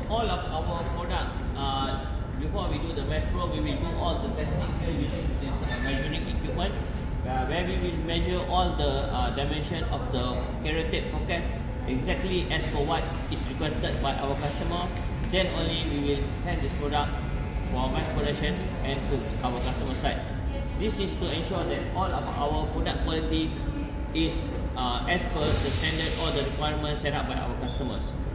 all of our product, before we do the mass pro, we will do all the testing here using this measuring equipment, where we will measure all the dimension of the carrier tape pockets exactly as per what is requested by our customer. Then only we will send this product for mass production and to our customer side. This is to ensure that all of our product quality is as per the standard or the requirements set up by our customers.